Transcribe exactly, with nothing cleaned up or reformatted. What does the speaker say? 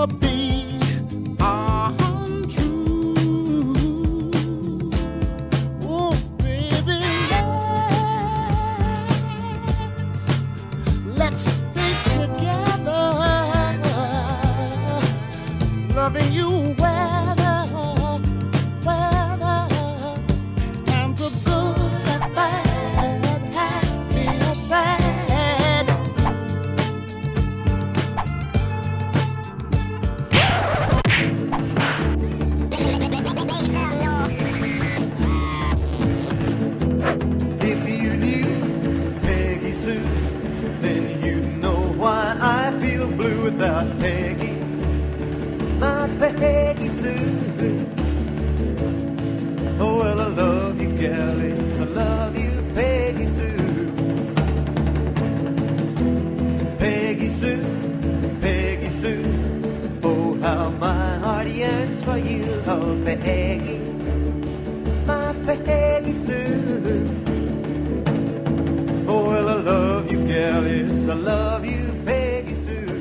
never be untrue. Oh, baby, let's, let's stay together, loving you weather, weather, times are good and bad, happy or sad. If you knew Peggy Sue, then you know why I feel blue without Peggy, my Peggy Sue. Oh, well, I love you, gallies, I love you, Peggy Sue. Peggy Sue, Peggy Sue, oh, how my heart yearns for you, oh, Peggy, my Peggy Sue. Oh, well, I love you, gallies, I love you, Peggy Sue.